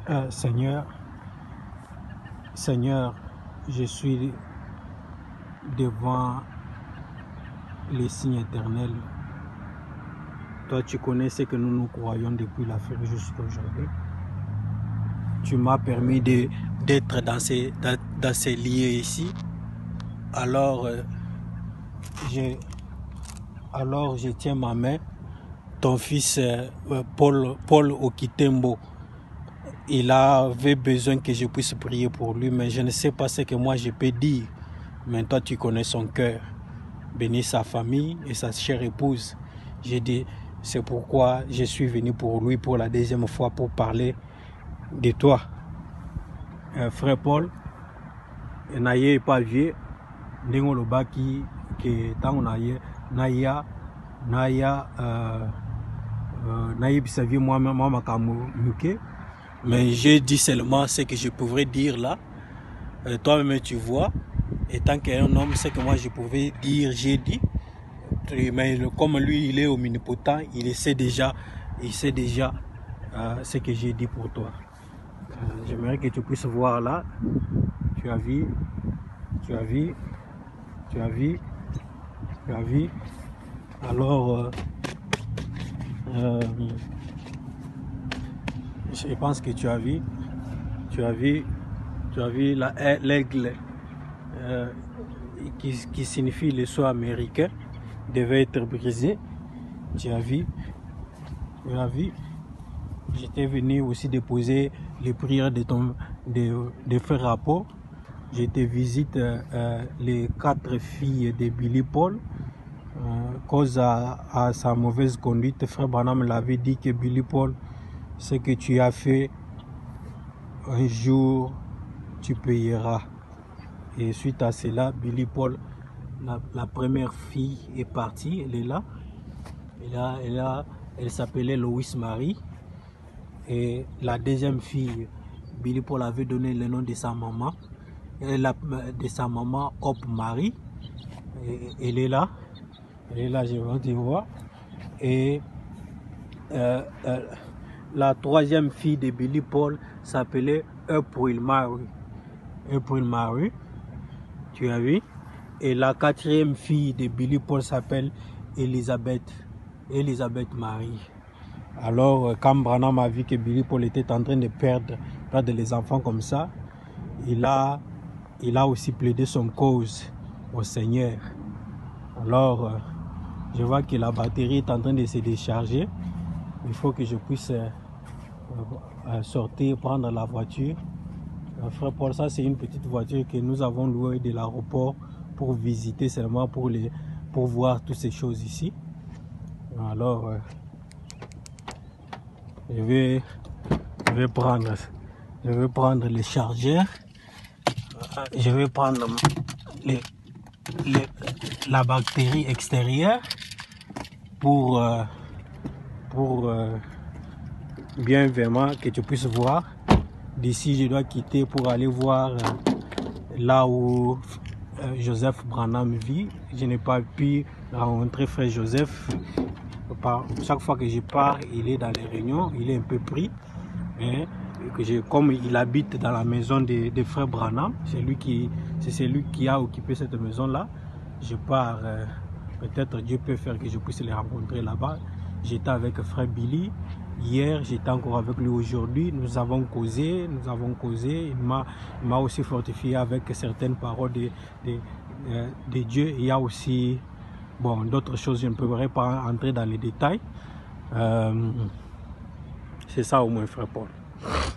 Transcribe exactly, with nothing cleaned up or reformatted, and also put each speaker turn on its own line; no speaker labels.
Euh, Seigneur, Seigneur, je suis devant les signes éternels. Toi, tu connais ce que nous nous croyons depuis l'Afrique jusqu'à aujourd'hui. Tu m'as permis d'être dans ces, dans, dans ces lieux ici. Alors, euh, je, alors, je tiens ma main. Ton fils euh, Paul, Paul Okitembo, il avait besoin que je puisse prier pour lui, mais je ne sais pas ce que moi je peux dire. Mais toi, tu connais son cœur. Bénis sa famille et sa chère épouse. J'ai dit, c'est pourquoi je suis venu pour lui pour la deuxième fois pour parler de toi. Euh, frère Paul, n'ayez pas vieux, n'ayez pas qui que tant n'ayez n'aya n'aya n'ayez pas vieux moi moi ma kamuke. Mais j'ai dit seulement ce que je pourrais dire là. Euh, Toi-même tu vois, étant qu'un homme, ce que moi je pouvais dire, j'ai dit. Mais comme lui, il est omnipotent, il sait déjà, il sait déjà euh, ce que j'ai dit pour toi. Euh, J'aimerais que tu puisses voir là. Tu as vu, tu as vu, tu as vu, tu as vu. Alors, euh, euh, je pense que tu as vu, tu as vu, tu as vu l'aigle euh, qui, qui signifie le sceau américain devait être brisé. Tu as vu, tu as vu. J'étais venu aussi déposer les prières de ton de, de frère Rapport. J'étais visite euh, les quatre filles de Billy Paul. Euh, cause à, à sa mauvaise conduite, frère Branham l'avait dit que Billy Paul, ce que tu as fait, un jour tu payeras. Et suite à cela, Billy Paul, la, la première fille est partie, elle est là. Elle, a, elle, a, elle s'appelait Lois Marie. Et la deuxième fille, Billy Paul avait donné le nom de sa maman. Elle a, de sa maman, Hop Marie. Et, elle est là. Elle est là, je vais te voir. Et euh, euh, la troisième fille de Billy Paul s'appelait April Marie. April Marie. Tu as vu? Et la quatrième fille de Billy Paul s'appelle Elisabeth. Elisabeth Marie. Alors, quand Branham a vu que Billy Paul était en train de perdre, perdre les enfants comme ça, il a, il a aussi plaidé son cause au Seigneur. Alors, je vois que la batterie est en train de se décharger. Il faut que je puisse euh, sortir, prendre la voiture. Euh, frère Paul, ça c'est une petite voiture que nous avons louée de l'aéroport pour visiter seulement, pour, les, pour voir toutes ces choses ici. Alors, euh, je vais, je vais prendre, je vais prendre les chargeurs. Je vais prendre les, les, la batterie extérieure pour, euh, pour euh, bien vraiment que tu puisses voir. D'ici, je dois quitter pour aller voir euh, là où euh, Joseph Branham vit. Je n'ai pas pu rencontrer frère Joseph. Par, chaque fois que je pars, il est dans les réunions, il est un peu pris. Mais que je, comme il habite dans la maison des de frères Branham, c'est lui qui, c'est celui qui a occupé cette maison-là. Je pars, euh, peut-être Dieu peut faire que je puisse les rencontrer là-bas. J'étais avec frère Billy. Hier, j'étais encore avec lui aujourd'hui. Nous avons causé, nous avons causé. Il m'a aussi fortifié avec certaines paroles de, de, de Dieu. Il y a aussi bon, d'autres choses, je ne pourrais pas entrer dans les détails. Euh, C'est ça au moins, frère Paul.